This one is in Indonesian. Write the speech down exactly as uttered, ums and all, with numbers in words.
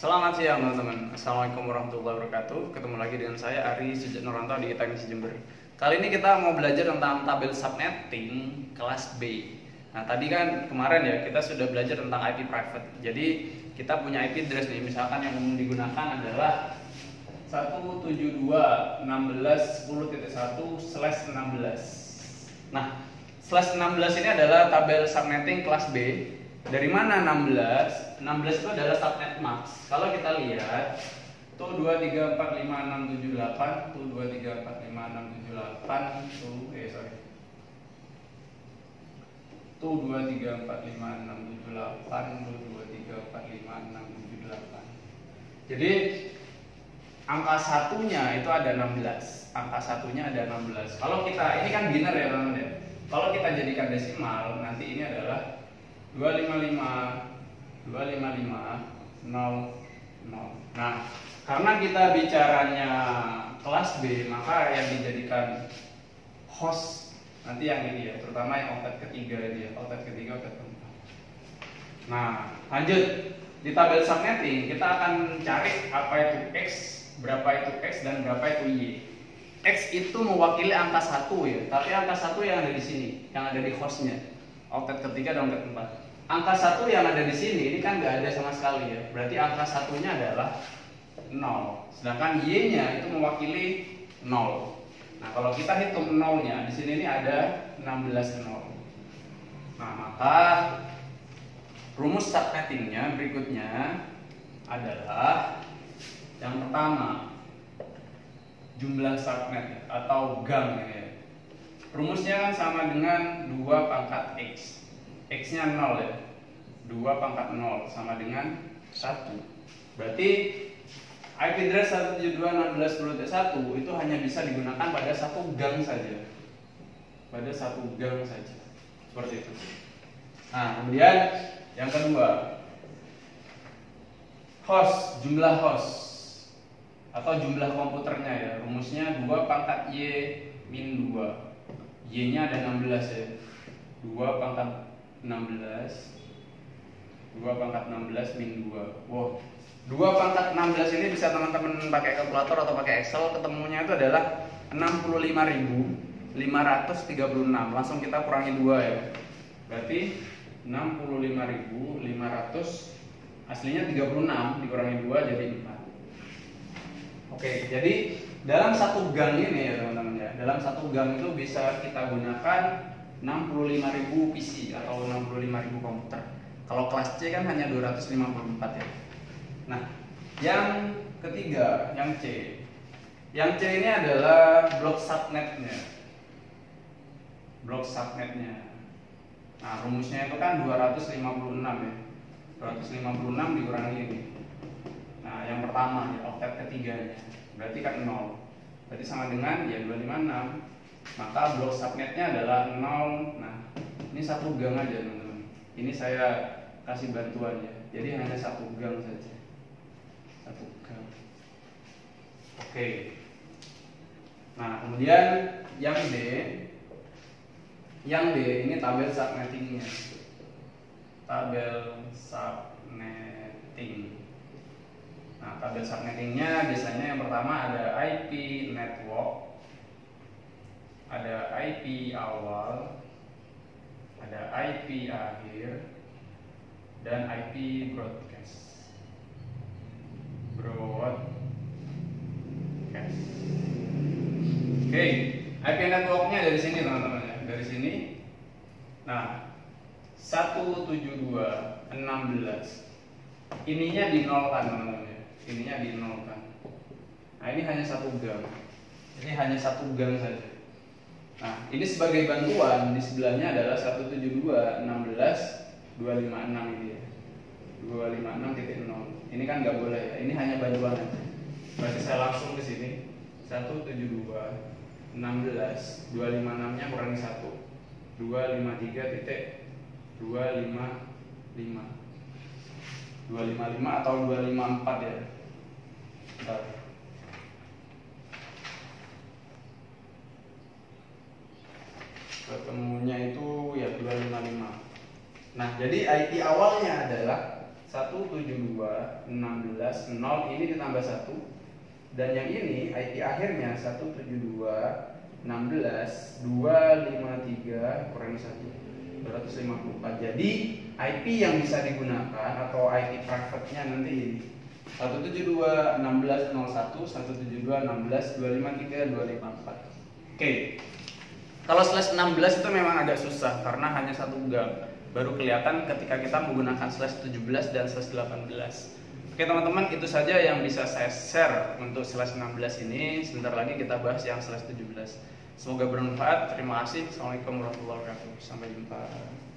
Selamat siang teman-teman. Assalamualaikum warahmatullahi wabarakatuh. Ketemu lagi dengan saya Ari Sujat Nuranto di Teknisi Jember. Kali ini kita mau belajar tentang tabel subnetting kelas B. Nah tadi kan kemarin ya kita sudah belajar tentang I P private. Jadi kita punya I P address nih. Misalkan yang umum digunakan adalah satu tujuh dua titik enam belas sepuluh titik satu slash enam belas. Nah slash enam belas ini adalah tabel subnetting kelas B. Dari mana enam belas? enam belas itu adalah subnet max. Kalau kita lihat tuh dua tiga empat lima enam tujuh delapan, tuh dua tiga empat lima enam tujuh delapan, tuh eh sorry. Tuh dua tiga empat lima enam tujuh delapan, tuh dua tiga empat lima enam tujuh delapan. Jadi angka satunya itu ada enam belas. Angka satunya ada enam belas. Kalau kita ini kan biner ya teman-teman ya. Kalau kita jadikan desimal, nanti ini adalah dua lima lima dua lima lima nol nol. Nah, karena kita bicaranya kelas B, maka yang dijadikan host nanti yang ini ya, terutama yang oktet ketiga ini ya, oktet ketiga, oktet keempat. Nah, lanjut di tabel subnetting kita akan cari apa itu X, berapa itu X dan berapa itu Y. X itu mewakili angka satu ya, tapi angka satu yang ada di sini, yang ada di hostnya, oktet ketiga dan oktet keempat. Angka satu yang ada di sini ini kan nggak ada sama sekali ya. Berarti angka satunya adalah nol. Sedangkan Y-nya itu mewakili nol. Nah, kalau kita hitung nolnya di sini ini ada enam belas nol. Nah, maka rumus subnettingnya berikutnya adalah yang pertama jumlah subnet atau gang ya. Rumusnya kan sama dengan dua pangkat X. X-nya nol ya, dua pangkat nol sama dengan satu. Berarti I P address satu tujuh dua titik enam belas sepuluh titik satu itu hanya bisa digunakan pada satu gang saja. Pada satu gang saja. Seperti itu. Nah, kemudian yang kedua, host, jumlah host atau jumlah komputernya ya. Rumusnya dua pangkat Y min dua. Y-nya ada enam belas ya. dua pangkat enam belas dua pangkat enam belas min dua. Wow. dua pangkat enam belas ini bisa teman-teman pakai kalkulator atau pakai Excel, ketemunya itu adalah enam puluh lima ribu lima ratus tiga puluh enam. Langsung kita kurangi dua ya. Berarti enam puluh lima ribu lima ratus aslinya tiga puluh enam dikurangi dua jadi empat. Oke, jadi dalam satu gang ini ya teman-teman ya. Dalam satu gang itu bisa kita gunakan enam puluh lima ribu P C atau enam puluh lima ribu komputer. Kalau kelas C kan hanya dua ratus lima puluh empat ya. Nah, yang ketiga, yang C. Yang C ini adalah blok subnetnya. Blok subnetnya. Nah, rumusnya itu kan dua ratus lima puluh enam ya. dua ratus lima puluh enam dikurangi ini. Nah, yang pertama ya, oktet ketiganya. Berarti kan nol. Berarti sama dengan ya dua ratus lima puluh enam. Maka blok subnetnya adalah nol. Nah, ini satu gang aja teman-teman. Ini saya kasih bantuan ya. Jadi hanya satu gang saja. Satu gang. Oke. Nah, kemudian yang D. Yang D ini tabel subnettingnya. Tabel subnetting. Nah, tabel subnettingnya biasanya yang pertama ada I P network, ada I P awal, ada I P akhir, dan I P broadcast. Broadcast. Oke, I P networknya dari sini teman-teman ya, dari sini. Nah, satu tujuh dua titik enam belas. Ininya dinolkan teman-teman ya. Ininya dinolkan. Nah, ini hanya satu gang. Ini hanya satu gang saja. Nah, ini sebagai bantuan di sebelahnya adalah satu tujuh dua titik enam belas dua lima enam ini ya. dua lima enam titik nol. Ini kan nggak boleh ya. Ini hanya bantuan aja. Berarti saya langsung ke sini. satu tujuh dua titik enam belas dua lima enam-nya kurangi satu. dua lima tiga titik dua lima lima. dua lima lima atau dua lima empat ya. Bentar. Ketemunya itu ya dua lima lima. Nah, jadi I P awalnya adalah satu tujuh dua enam belas nol ini ditambah satu, dan yang ini I P akhirnya satu tujuh dua enam belas dua lima tiga kurangi satu, dua ratus lima puluh empat. Jadi I P yang bisa digunakan atau I P private-nya nanti ini satu tujuh dua enam belas nol satu, satu tujuh dua enam belas dua lima tiga dua lima empat. Oke. Kalau slash enam belas itu memang agak susah karena hanya satu gang. Baru kelihatan ketika kita menggunakan slash tujuh belas dan slash delapan belas. Oke teman-teman, itu saja yang bisa saya share untuk slash enam belas ini. Sebentar lagi kita bahas yang slash tujuh belas. Semoga bermanfaat. Terima kasih. Assalamualaikum warahmatullahi wabarakatuh. Sampai jumpa.